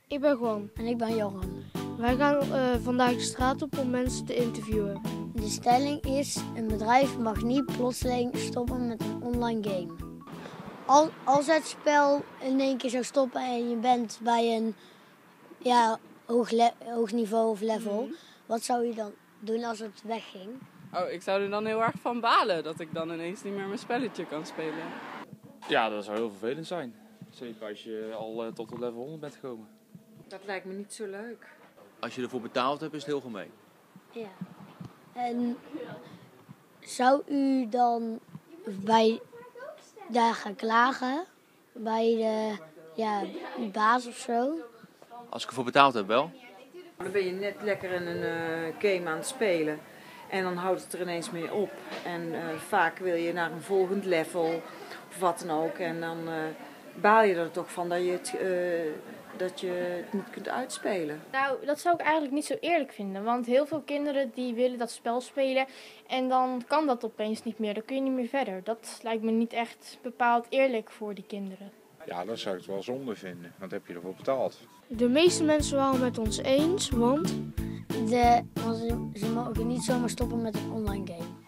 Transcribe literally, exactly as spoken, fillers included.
Ik ben Juan. En ik ben Joran. Wij gaan uh, vandaag de straat op om mensen te interviewen. De stelling is, een bedrijf mag niet plotseling stoppen met een online game. Al, als het spel in één keer zou stoppen en je bent bij een ja, hoog, le- hoog niveau of level, mm. wat zou je dan doen als het wegging? Oh, ik zou er dan heel erg van balen dat ik dan ineens niet meer mijn spelletje kan spelen. Ja, dat zou heel vervelend zijn. Zeker als je al uh, tot de level honderd bent gekomen. Dat lijkt me niet zo leuk. Als je ervoor betaald hebt, is het heel gemeen. Ja. En zou u dan bij daar gaan klagen? Bij de ja, baas of zo? Als ik ervoor betaald heb, wel. Dan ben je net lekker in een uh, game aan het spelen. En dan houdt het er ineens mee op. En uh, vaak wil je naar een volgend level of wat dan ook. En dan uh, baal je er toch van dat je het... Uh, dat je het niet kunt uitspelen. Nou, dat zou ik eigenlijk niet zo eerlijk vinden. Want heel veel kinderen die willen dat spel spelen en dan kan dat opeens niet meer. Dan kun je niet meer verder. Dat lijkt me niet echt bepaald eerlijk voor die kinderen. Ja, dat zou ik het wel zonde vinden. Want heb je ervoor betaald. De meeste mensen waren het met ons eens, want... De, want ze, ze mogen niet zomaar stoppen met een online game.